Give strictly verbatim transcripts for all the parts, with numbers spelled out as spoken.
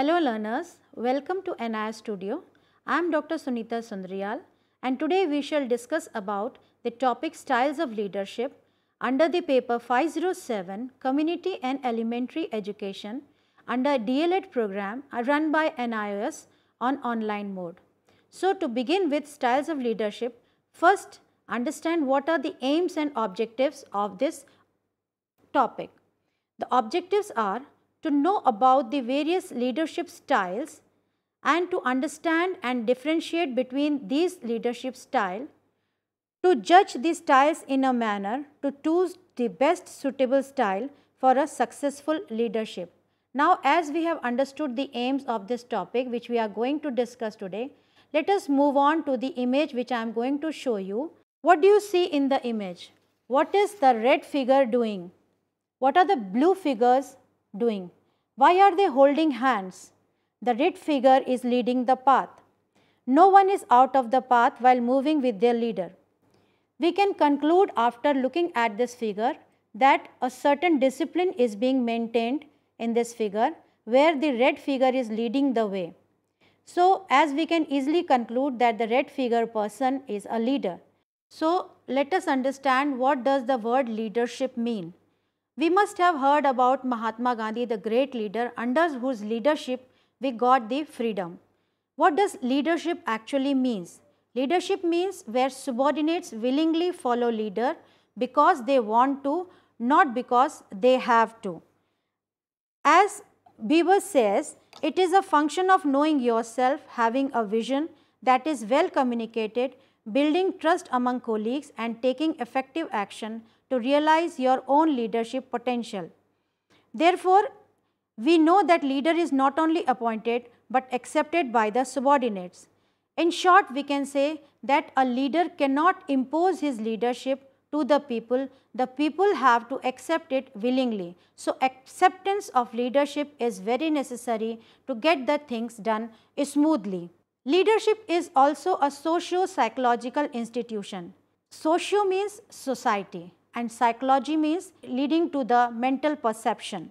Hello learners, welcome to N I O S Studio. I am Doctor Sunita Sundariyal and today we shall discuss about the topic Styles of Leadership under the paper five oh seven Community and Elementary Education under D El Ed program run by N I O S on online mode. So to begin with Styles of Leadership, first understand what are the aims and objectives of this topic. The objectives are to know about the various leadership styles and to understand and differentiate between these leadership styles, to judge the styles in a manner to choose the best suitable style for a successful leadership. Now, as we have understood the aims of this topic which we are going to discuss today, let us move on to the image which I am going to show you. What do you see in the image? What is the red figure doing? What are the blue figures doing? Why are they holding hands? The red figure is leading the path. No one is out of the path while moving with their leader. We can conclude after looking at this figure that a certain discipline is being maintained in this figure where the red figure is leading the way. So, as we can easily conclude that the red figure person is a leader. So, let us understand what does the word leadership mean. We must have heard about Mahatma Gandhi, the great leader under whose leadership we got the freedom. What does leadership actually means? Leadership means where subordinates willingly follow leader because they want to, not because they have to. As Beaver says, it is a function of knowing yourself, having a vision that is well communicated, building trust among colleagues and taking effective action to realize your own leadership potential. Therefore, we know that leader is not only appointed but accepted by the subordinates. In short, we can say that a leader cannot impose his leadership to the people. The people have to accept it willingly. So, acceptance of leadership is very necessary to get the things done smoothly. Leadership is also a socio-psychological institution. Socio means society and psychology means leading to the mental perception.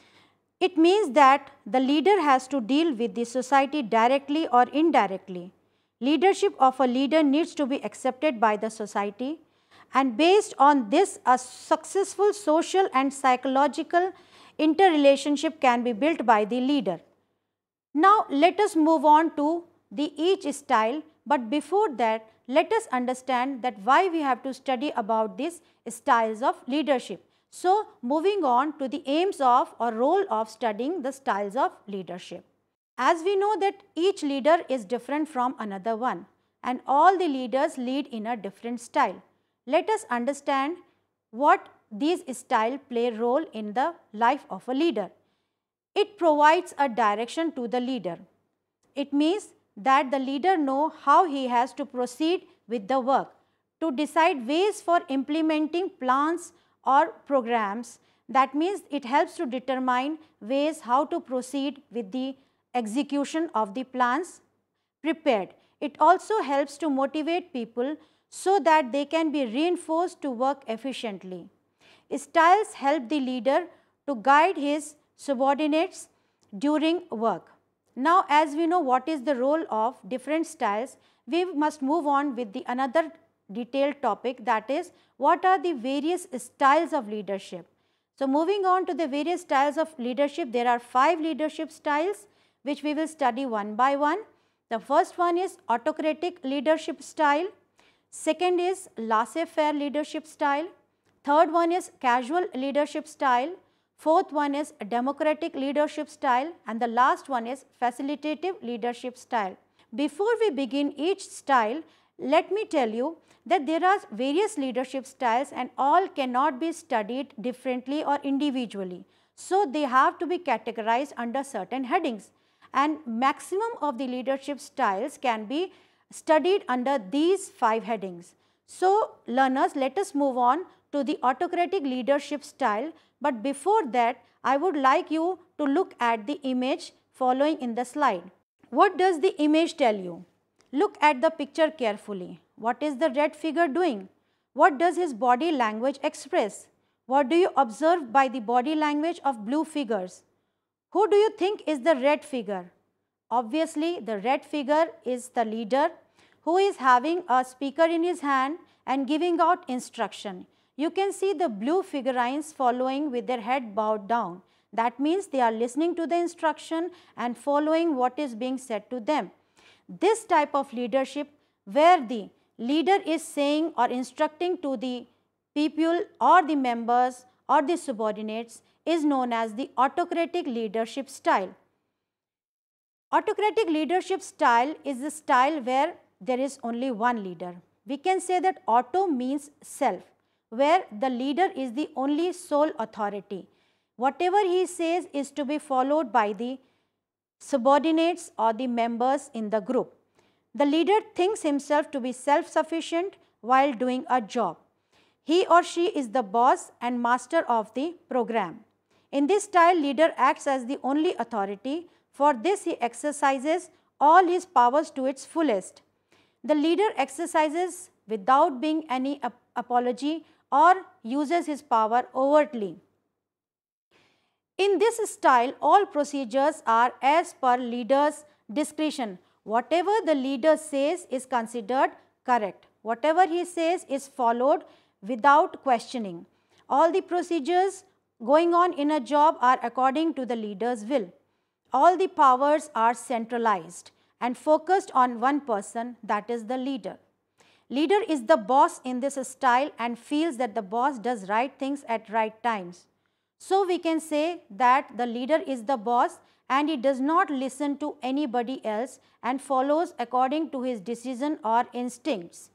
It means that the leader has to deal with the society directly or indirectly. Leadership of a leader needs to be accepted by the society, and based on this a successful social and psychological interrelationship can be built by the leader. Now, let us move on to the each style, but before that let us understand that why we have to study about these styles of leadership. So, moving on to the aims of or role of studying the styles of leadership. As we know that each leader is different from another one and all the leaders lead in a different style. Let us understand what these styles play a role in the life of a leader. It provides a direction to the leader. It means that the leader knows how he has to proceed with the work, to decide ways for implementing plans or programs. That means it helps to determine ways how to proceed with the execution of the plans prepared. It also helps to motivate people so that they can be reinforced to work efficiently. Styles help the leader to guide his subordinates during work. Now, as we know what is the role of different styles, we must move on with the another detailed topic, that is what are the various styles of leadership. So, moving on to the various styles of leadership, there are five leadership styles which we will study one by one. The first one is autocratic leadership style, second is laissez-faire leadership style, third one is casual leadership style, fourth one is democratic leadership style, and the last one is facilitative leadership style. Before we begin each style, let me tell you that there are various leadership styles and all cannot be studied differently or individually. So, they have to be categorized under certain headings, and maximum of the leadership styles can be studied under these five headings. So, learners, let us move on to the autocratic leadership style, but before that I would like you to look at the image following in the slide. What does the image tell you? Look at the picture carefully. What is the red figure doing? What does his body language express? What do you observe by the body language of blue figures? Who do you think is the red figure? Obviously, the red figure is the leader who is having a speaker in his hand and giving out instruction. You can see the blue figurines following with their head bowed down. That means they are listening to the instruction and following what is being said to them. This type of leadership where the leader is saying or instructing to the people or the members or the subordinates is known as the autocratic leadership style. Autocratic leadership style is the style where there is only one leader. We can say that auto means self, where the leader is the only sole authority. Whatever he says is to be followed by the subordinates or the members in the group. The leader thinks himself to be self-sufficient while doing a job. He or she is the boss and master of the program. In this style, leader acts as the only authority. For this, he exercises all his powers to its fullest. The leader exercises without being any ap apology or uses his power overtly. In this style, all procedures are as per leader's discretion. Whatever the leader says is considered correct. Whatever he says is followed without questioning. All the procedures going on in a job are according to the leader's will. All the powers are centralized and focused on one person, that is the leader. Leader is the boss in this style and feels that the boss does right things at right times. So we can say that the leader is the boss and he does not listen to anybody else and follows according to his decision or instincts.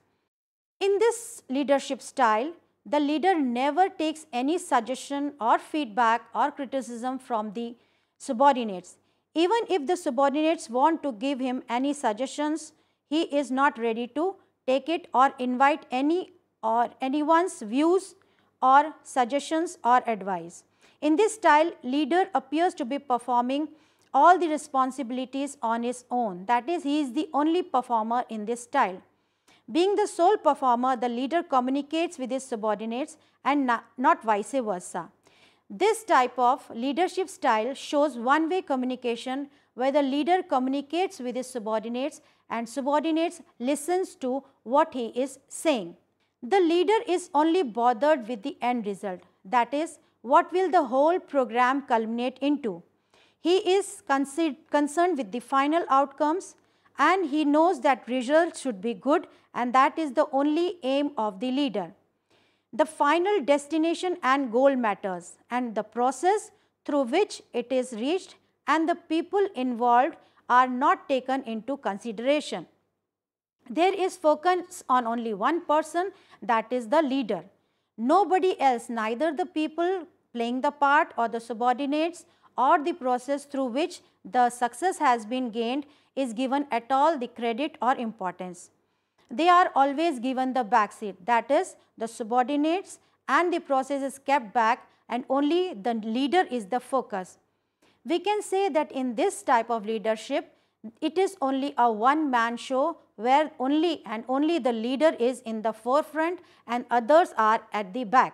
In this leadership style, the leader never takes any suggestion or feedback or criticism from the subordinates. Even if the subordinates want to give him any suggestions, he is not ready to take it or invite any or anyone's views or suggestions or advice. In this style, leader appears to be performing all the responsibilities on his own. That is, he is the only performer in this style. Being the sole performer, the leader communicates with his subordinates and not, not vice versa. This type of leadership style shows one-way communication where the leader communicates with his subordinates and subordinates listens to what he is saying. The leader is only bothered with the end result, that is, what will the whole program culminate into. He is concerned with the final outcomes and he knows that results should be good and that is the only aim of the leader. The final destination and goal matters and the process through which it is reached and the people involved are not taken into consideration. There is focus on only one person, that is the leader. Nobody else, neither the people playing the part or the subordinates or the process through which the success has been gained is given at all the credit or importance. They are always given the backseat, that is, the subordinates and the process is kept back and only the leader is the focus. We can say that in this type of leadership, it is only a one-man show where only and only the leader is in the forefront and others are at the back.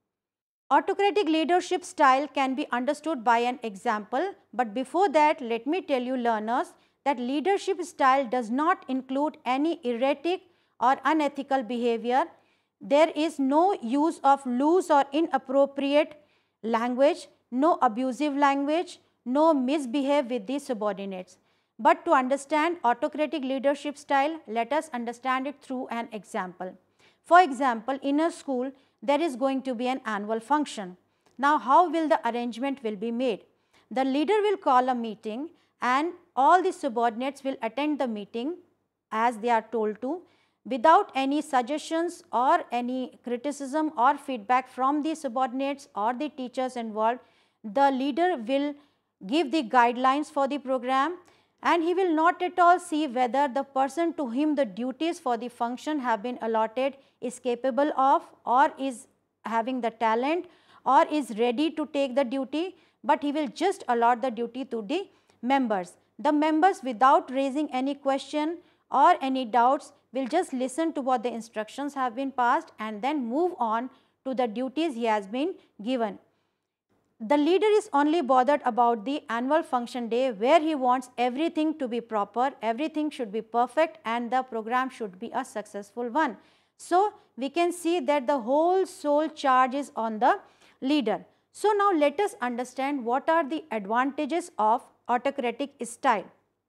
Autocratic leadership style can be understood by an example, but before that, let me tell you learners that leadership style does not include any erratic or unethical behavior. There is no use of loose or inappropriate language, no abusive language, no misbehave with the subordinates. But to understand autocratic leadership style, let us understand it through an example. For example, in a school, there is going to be an annual function. Now, how will the arrangement will be made? The leader will call a meeting and all the subordinates will attend the meeting as they are told to, without any suggestions or any criticism or feedback from the subordinates or the teachers involved. The leader will give the guidelines for the program and he will not at all see whether the person to whom the duties for the function have been allotted is capable of or is having the talent or is ready to take the duty, but he will just allot the duty to the members. The members, without raising any question or any doubts, will just listen to what the instructions have been passed and then move on to the duties he has been given. The leader is only bothered about the annual function day where he wants everything to be proper, everything should be perfect and the program should be a successful one. So, we can see that the whole sole charge is on the leader. So, now let us understand what are the advantages of autocratic style.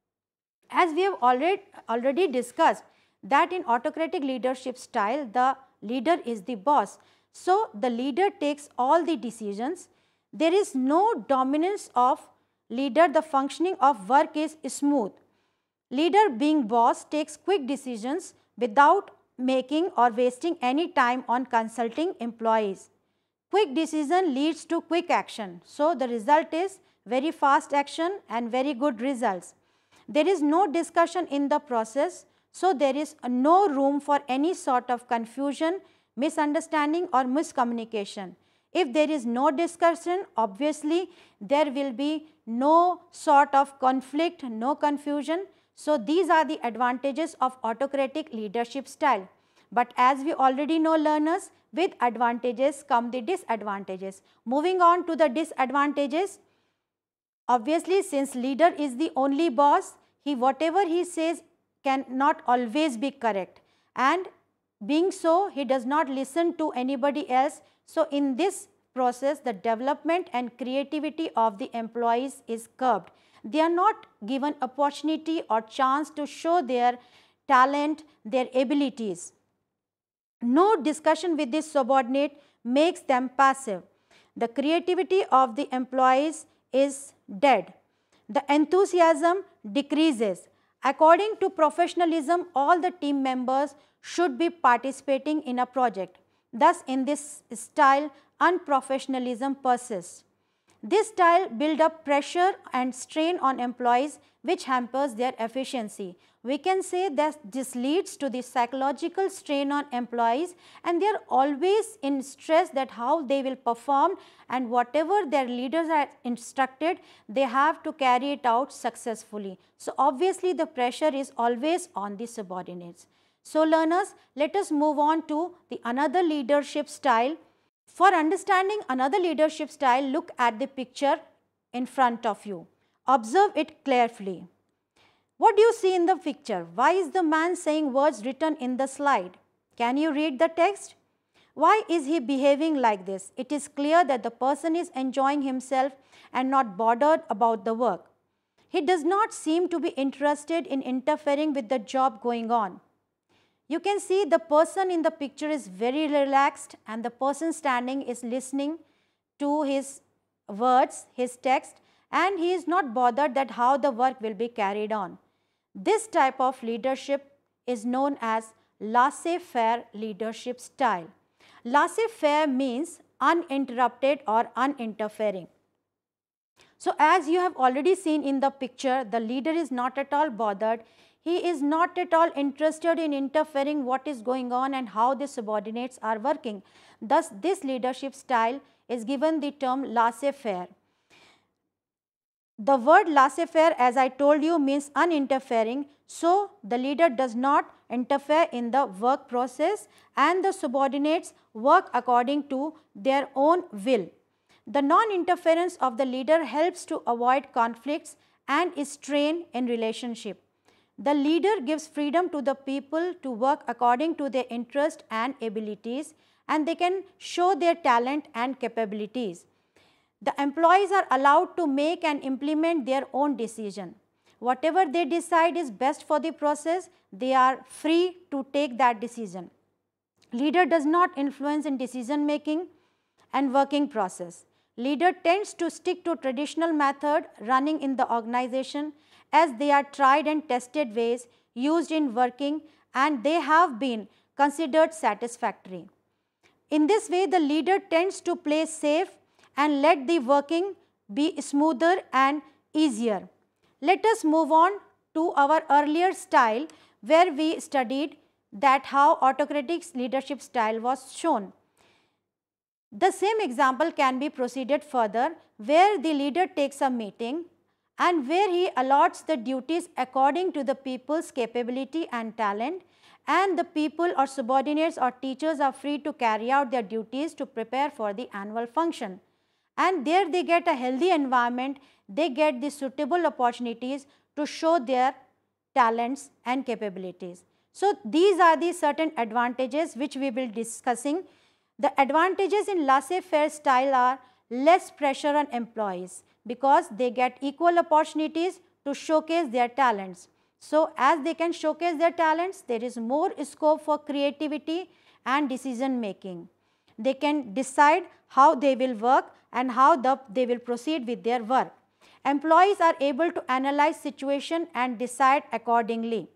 As we have already, already discussed that in autocratic leadership style, the leader is the boss. So, the leader takes all the decisions. There is no dominance of leader, the functioning of work is smooth. Leader being boss takes quick decisions without making or wasting any time on consulting employees. Quick decision leads to quick action. So, the result is very fast action and very good results. There is no discussion in the process, so there is no room for any sort of confusion, misunderstanding or miscommunication. If there is no discussion, obviously there will be no sort of conflict, no confusion. So, these are the advantages of autocratic leadership style. But as we already know, learners, with advantages come the disadvantages. Moving on to the disadvantages, obviously since leader is the only boss, he whatever he says cannot always be correct, and being so he does not listen to anybody else. So, in this process the development and creativity of the employees is curbed. They are not given opportunity or chance to show their talent, their abilities. No discussion with the subordinate makes them passive. The creativity of the employees is dead. The enthusiasm decreases. According to professionalism, all the team members should be participating in a project. Thus, in this style, unprofessionalism persists. This style builds up pressure and strain on employees, which hampers their efficiency. We can say that this leads to the psychological strain on employees, and they are always in stress that how they will perform, and whatever their leaders are instructed, they have to carry it out successfully. So, obviously the pressure is always on the subordinates. So, learners, let us move on to the another leadership style. For understanding another leadership style, look at the picture in front of you. Observe it carefully. What do you see in the picture? Why is the man saying words written in the slide? Can you read the text? Why is he behaving like this? It is clear that the person is enjoying himself and not bothered about the work. He does not seem to be interested in interfering with the job going on. You can see the person in the picture is very relaxed, and the person standing is listening to his words, his text, and he is not bothered that how the work will be carried on. This type of leadership is known as laissez-faire leadership style. Laissez-faire means uninterrupted or uninterfering. So, as you have already seen in the picture, the leader is not at all bothered. He is not at all interested in interfering what is going on and how the subordinates are working. Thus, this leadership style is given the term laissez-faire. The word laissez-faire, as I told you, means uninterfering. So, the leader does not interfere in the work process, and the subordinates work according to their own will. The non-interference of the leader helps to avoid conflicts and strain in relationship. The leader gives freedom to the people to work according to their interest and abilities, and they can show their talent and capabilities. The employees are allowed to make and implement their own decision. Whatever they decide is best for the process, they are free to take that decision. Leader does not influence in decision making and working process. Leader tends to stick to traditional method running in the organization, as they are tried and tested ways used in working, and they have been considered satisfactory. In this way, the leader tends to play safe and let the working be smoother and easier. Let us move on to our earlier style, where we studied that how autocratic leadership style was shown. The same example can be proceeded further, where the leader takes a meeting and where he allots the duties according to the people's capability and talent, and the people or subordinates or teachers are free to carry out their duties to prepare for the annual function. and there they get a healthy environment, they get the suitable opportunities to show their talents and capabilities. So these are the certain advantages which we will be discussing. The advantages in laissez-faire style are less pressure on employees because they get equal opportunities to showcase their talents. So as they can showcase their talents, there is more scope for creativity and decision making. They can decide how they will work and how the, they will proceed with their work. Employees are able to analyze situation and decide accordingly.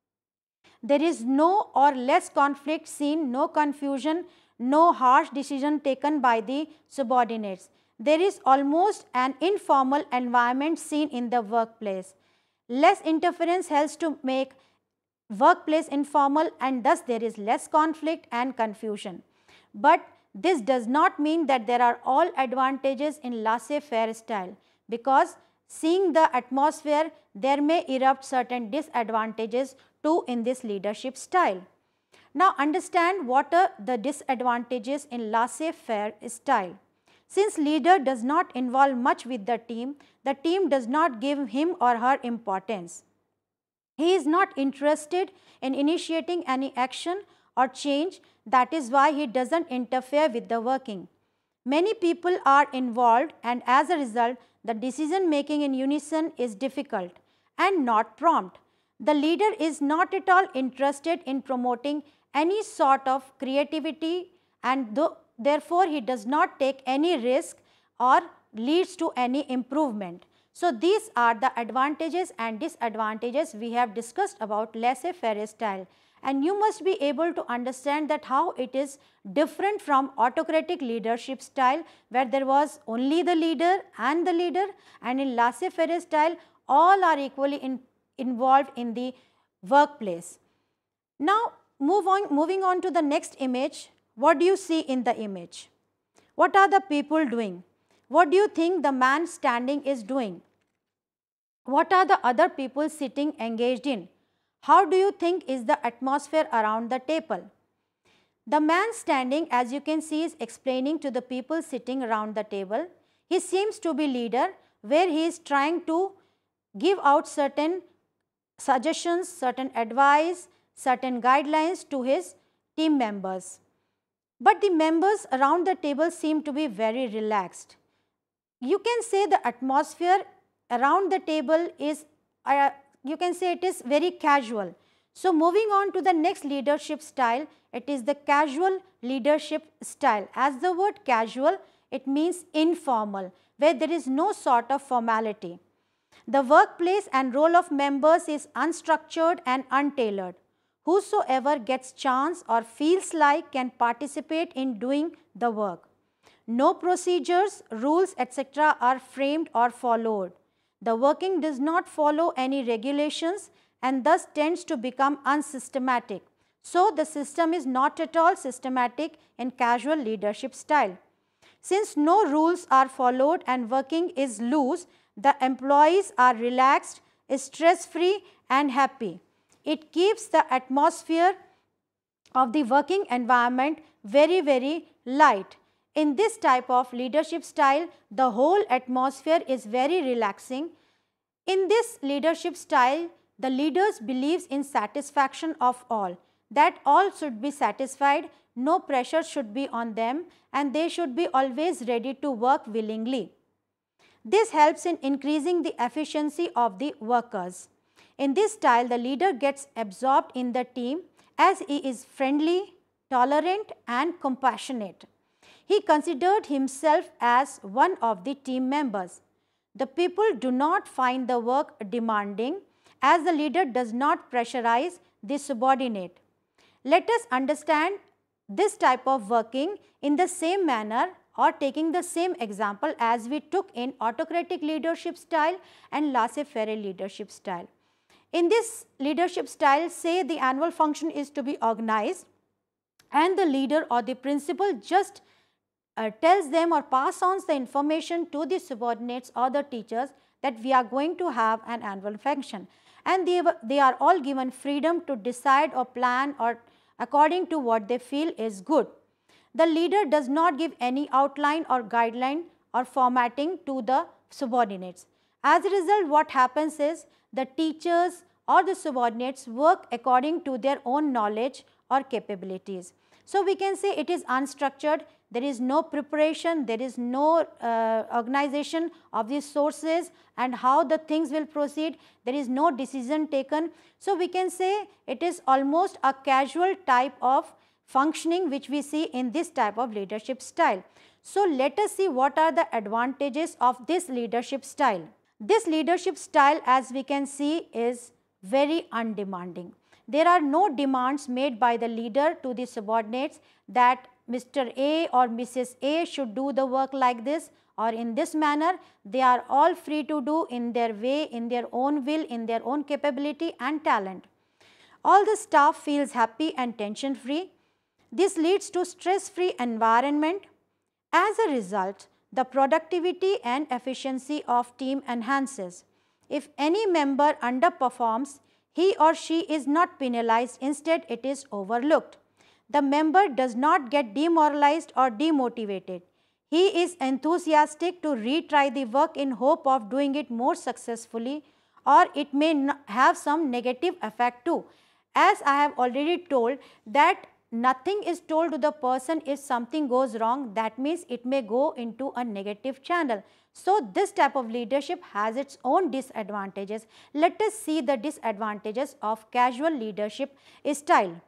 There is no or less conflict seen, no confusion, no harsh decision taken by the subordinates. There is almost an informal environment seen in the workplace. Less interference helps to make workplace informal, and thus there is less conflict and confusion. But this does not mean that there are all advantages in laissez-faire style, because seeing the atmosphere, there may erupt certain disadvantages too in this leadership style. Now understand what are the disadvantages in laissez-faire style. Since leader does not involve much with the team, the team does not give him or her importance. He is not interested in initiating any action or change. That is why he doesn't interfere with the working. Many people are involved, and as a result, the decision making in unison is difficult and not prompt. The leader is not at all interested in promoting any sort of creativity, and th therefore he does not take any risk or leads to any improvement. So these are the advantages and disadvantages we have discussed about laissez-faire style, and you must be able to understand that how it is different from autocratic leadership style, where there was only the leader and the leader, and in laissez-faire style all are equally in, involved in the workplace. Now move on, moving on to the next image. What do you see in the image? What are the people doing? What do you think the man standing is doing? What are the other people sitting engaged in? How do you think is the atmosphere around the table? The man standing, as you can see, is explaining to the people sitting around the table. He seems to be leader, where he is trying to give out certain suggestions, certain advice, certain guidelines to his team members. But the members around the table seem to be very relaxed. You can say the atmosphere around the table is, uh, you can say it is very casual. So moving on to the next leadership style, it is the casual leadership style. As the word casual, it means informal, where there is no sort of formality. The workplace and role of members is unstructured and untailored. Whosoever gets chance or feels like can participate in doing the work. No procedures, rules, et cetera are framed or followed. The working does not follow any regulations and thus tends to become unsystematic. So the system is not at all systematic in casual leadership style. Since no rules are followed and working is loose, the employees are relaxed, stress-free and happy. It keeps the atmosphere of the working environment very, very light. In this type of leadership style, the whole atmosphere is very relaxing. In this leadership style, the leaders believes in satisfaction of all, that all should be satisfied, no pressure should be on them, and they should be always ready to work willingly. This helps in increasing the efficiency of the workers. In this style, the leader gets absorbed in the team as he is friendly, tolerant and compassionate. He considered himself as one of the team members. The people do not find the work demanding, as the leader does not pressurize the subordinate. Let us understand this type of working in the same manner, or taking the same example as we took in autocratic leadership style and laissez-faire leadership style. In this leadership style, say the annual function is to be organized, and the leader or the principal just uh, tells them or pass on the information to the subordinates or the teachers that we are going to have an annual function, and they, they are all given freedom to decide or plan or according to what they feel is good. The leader does not give any outline or guideline or formatting to the subordinates. As a result, what happens is the teachers or the subordinates work according to their own knowledge or capabilities. So, we can say it is unstructured, there is no preparation, there is no uh, organization of the sources and how the things will proceed, there is no decision taken. So, we can say it is almost a casual type of functioning which we see in this type of leadership style. So, let us see what are the advantages of this leadership style. This leadership style, as we can see, is very undemanding. There are no demands made by the leader to the subordinates that Mister A or Missus A should do the work like this or in this manner. They are all free to do in their way, in their own will, in their own capability and talent. All the staff feels happy and tension free. This leads to stress-free environment. As a result, the productivity and efficiency of team enhances. If any member underperforms, he or she is not penalized, instead it is overlooked. The member does not get demoralized or demotivated. He is enthusiastic to retry the work in hope of doing it more successfully, or it may have some negative effect too. As I have already told that nothing is told to the person if something goes wrong, that means it may go into a negative channel. So, this type of leadership has its own disadvantages. Let us see the disadvantages of casual leadership style.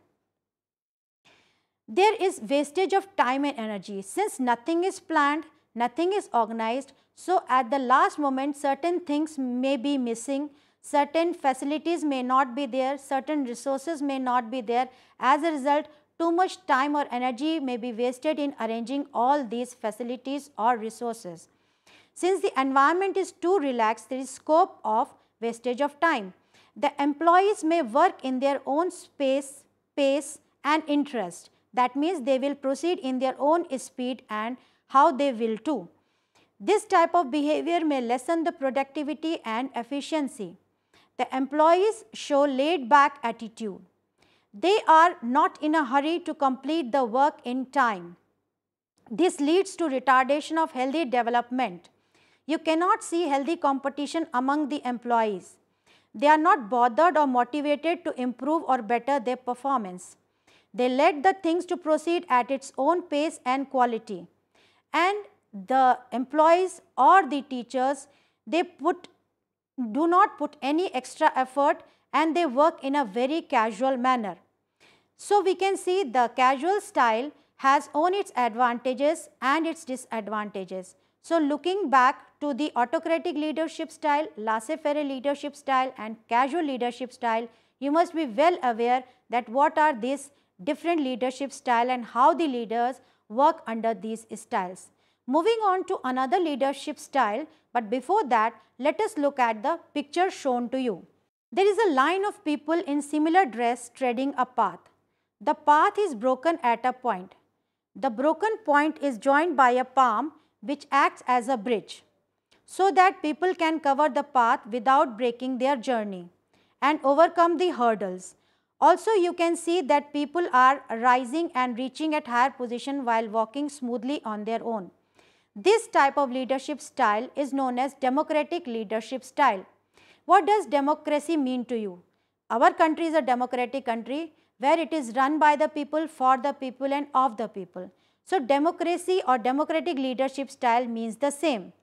There is wastage of time and energy. Since nothing is planned, nothing is organized, so at the last moment certain things may be missing, certain facilities may not be there, certain resources may not be there. As a result, too much time or energy may be wasted in arranging all these facilities or resources. Since the environment is too relaxed, there is scope of wastage of time. The employees may work in their own space, pace and interest. That means they will proceed in their own speed and how they will too. This type of behavior may lessen the productivity and efficiency. The employees show laid back attitude. They are not in a hurry to complete the work in time. This leads to retardation of healthy development. You cannot see healthy competition among the employees. They are not bothered or motivated to improve or better their performance. They let the things to proceed at its own pace and quality. And the employees or the teachers, they put, do not put any extra effort and they work in a very casual manner. So, we can see the casual style has own its advantages and its disadvantages. So, looking back to the autocratic leadership style, laissez-faire leadership style and casual leadership style, you must be well aware that what are these different leadership style and how the leaders work under these styles. Moving on to another leadership style, but before that, let us look at the picture shown to you. There is a line of people in similar dress treading a path. The path is broken at a point. The broken point is joined by a palm which acts as a bridge, so that people can cover the path without breaking their journey and overcome the hurdles. Also, you can see that people are rising and reaching at higher position while walking smoothly on their own. This type of leadership style is known as democratic leadership style. What does democracy mean to you? Our country is a democratic country where it is run by the people, for the people and of the people. So, democracy or democratic leadership style means the same.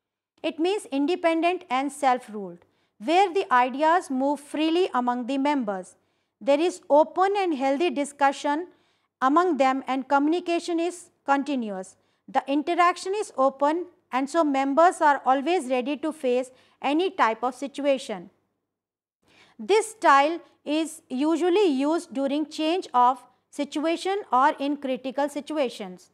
It means independent and self-ruled, where the ideas move freely among the members. There is open and healthy discussion among them and communication is continuous. The interaction is open and so members are always ready to face any type of situation. This style is usually used during change of situation or in critical situations.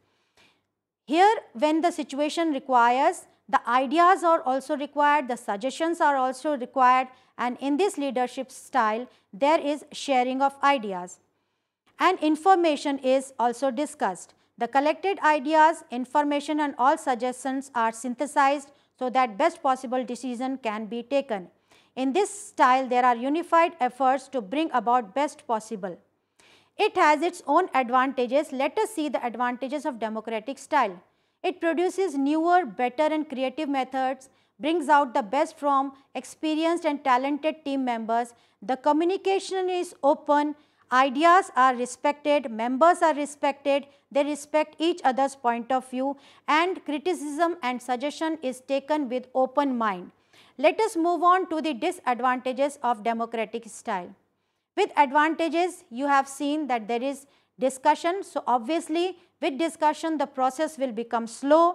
Here, when the situation requires, the ideas are also required, the suggestions are also required, and in this leadership style, there is sharing of ideas. And information is also discussed. The collected ideas, information and all suggestions are synthesized so that best possible decision can be taken. In this style, there are unified efforts to bring about best possible. It has its own advantages. Let us see the advantages of democratic style. It produces newer, better and creative methods, brings out the best from experienced and talented team members. The communication is open, ideas are respected, members are respected, they respect each other's point of view, and criticism and suggestion is taken with open mind. Let us move on to the disadvantages of democratic style. With advantages, you have seen that there is discussion. So, obviously, with discussion, the process will become slow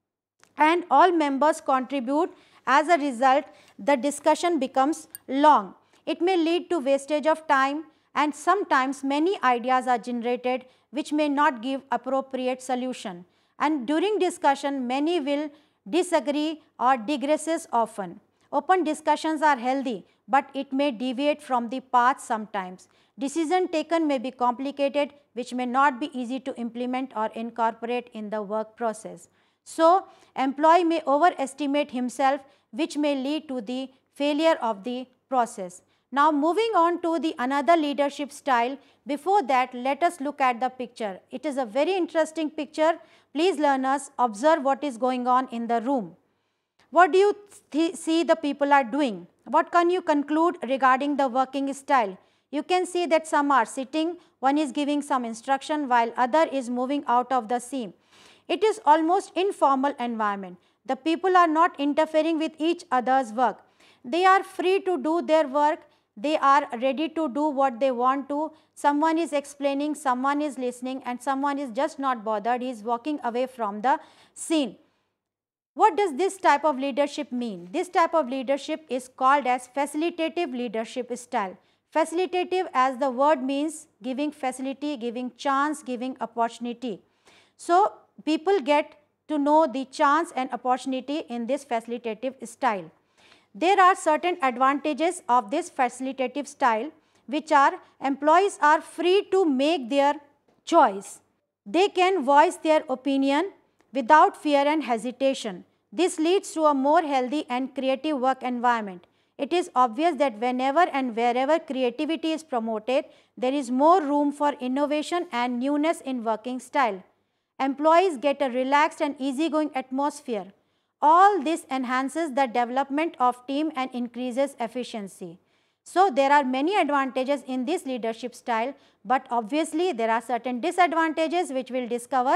and all members contribute. As a result, the discussion becomes long. It may lead to wastage of time, and sometimes many ideas are generated which may not give appropriate solution. And during discussion, many will disagree or digresses often. Open discussions are healthy, but it may deviate from the path sometimes. Decision taken may be complicated, which may not be easy to implement or incorporate in the work process. So, employee may overestimate himself, which may lead to the failure of the process. Now, moving on to the another leadership style. Before that, let us look at the picture. It is a very interesting picture. Please, learners, observe what is going on in the room. What do you th- see the people are doing? What can you conclude regarding the working style? You can see that some are sitting, one is giving some instruction while other is moving out of the scene. It is almost informal environment. The people are not interfering with each other's work. They are free to do their work. They are ready to do what they want to. Someone is explaining, someone is listening, and someone is just not bothered. He is walking away from the scene. What does this type of leadership mean? This type of leadership is called as facilitative leadership style. Facilitative, as the word means, giving facility, giving chance, giving opportunity. So, people get to know the chance and opportunity in this facilitative style. There are certain advantages of this facilitative style, which are employees are free to make their choice. They can voice their opinion without fear and hesitation. This leads to a more healthy and creative work environment. It is obvious that whenever and wherever creativity is promoted, there is more room for innovation and newness in working style. Employees get a relaxed and easygoing atmosphere. All this enhances the development of team and increases efficiency. So, there are many advantages in this leadership style, but obviously there are certain disadvantages which we will discover,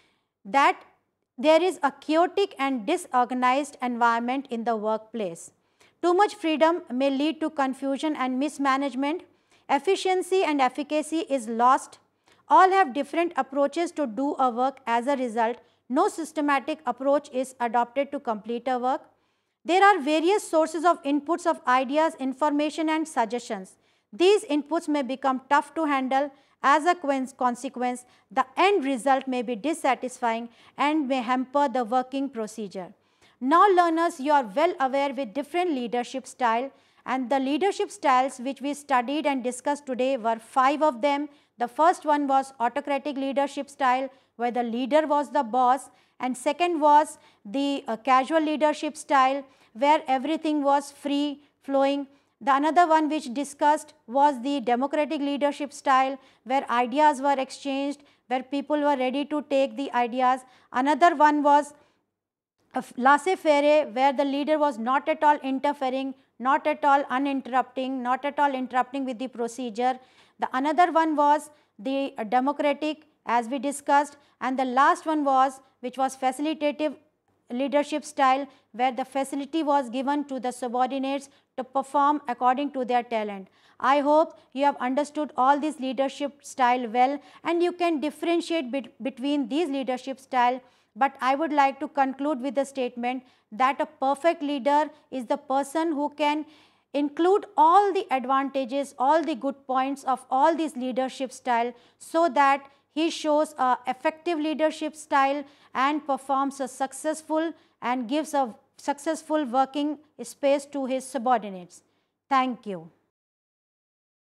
that there is a chaotic and disorganized environment in the workplace. Too much freedom may lead to confusion and mismanagement. Efficiency and efficacy is lost. All have different approaches to do a work. As a result, no systematic approach is adopted to complete a work. There are various sources of inputs of ideas, information and suggestions. These inputs may become tough to handle. As a consequence, the end result may be dissatisfying and may hamper the working procedure. Now, learners, you are well aware with different leadership style, and the leadership styles which we studied and discussed today were five of them. The first one was autocratic leadership style, where the leader was the boss, and second was the uh, casual leadership style, where everything was free flowing. The another one which discussed was the democratic leadership style, where ideas were exchanged, where people were ready to take the ideas. Another one was laissez-faire, where the leader was not at all interfering, not at all uninterrupting, not at all interrupting with the procedure. The another one was the uh, democratic, as we discussed, and the last one was which was facilitative leadership style, where the facility was given to the subordinates to perform according to their talent. I hope you have understood all this leadership style well, and you can differentiate bet between these leadership style. But I would like to conclude with the statement that a perfect leader is the person who can include all the advantages, all the good points of all these leadership style, so that he shows a effective leadership style and performs a successful and gives a successful working space to his subordinates. Thank you.